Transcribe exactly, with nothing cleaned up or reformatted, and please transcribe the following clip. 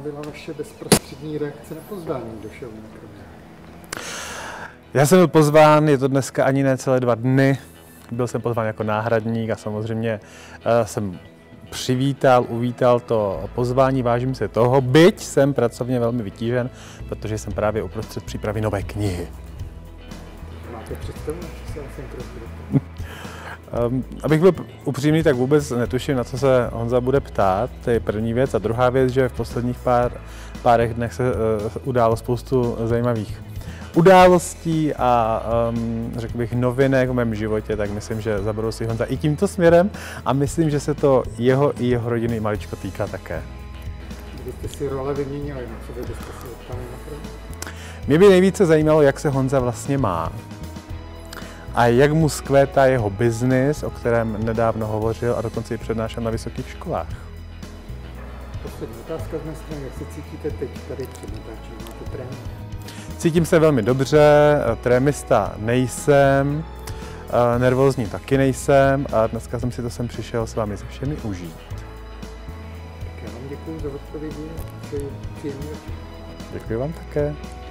byla vaše bezprostřední reakce na pozvání do show na Kromě? Já jsem byl pozván, je to dneska ani ne celé dva dny. Byl jsem pozván jako náhradník a samozřejmě uh, jsem přivítal, uvítal to pozvání, vážím se toho, byť jsem pracovně velmi vytížen, protože jsem právě uprostřed přípravy nové knihy. Máte představu, na co se vlastně bude? Um, abych byl upřímný, tak vůbec netuším, na co se Honza bude ptát, to je první věc. A druhá věc, že v posledních pár, párech dnech se uh, událo spoustu zajímavých událostí a um, řekl bych novinek v mém životě, tak myslím, že zaberou si Honza i tímto směrem a myslím, že se to jeho i jeho rodiny maličko týká také. Kdybyste si role vyměnili, na co byste si optali na Kromě? Mě by nejvíce zajímalo, jak se Honza vlastně má a jak mu zkvétá jeho biznis, o kterém nedávno hovořil a dokonce i přednášel na vysokých školách. Poslední otázka z mé strany, jak se cítíte teď tady před natáčením? Máte trénink? Cítím se velmi dobře, trémista nejsem, nervózní taky nejsem a dneska jsem si to sem přišel s vámi se všemi užít. Tak já vám děkuji za odpovědi a přeji příjemný večer. Děkuji vám také.